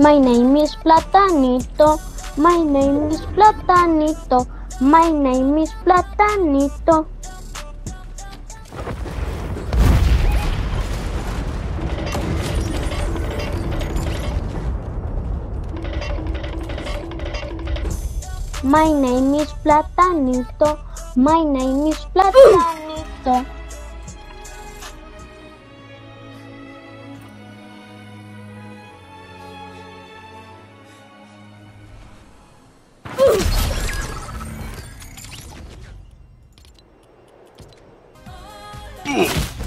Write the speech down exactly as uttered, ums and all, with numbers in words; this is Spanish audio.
My name is Platanito. My name is Platanito. My name is Platanito. My name is Platanito. My name is Platanito. Ugh.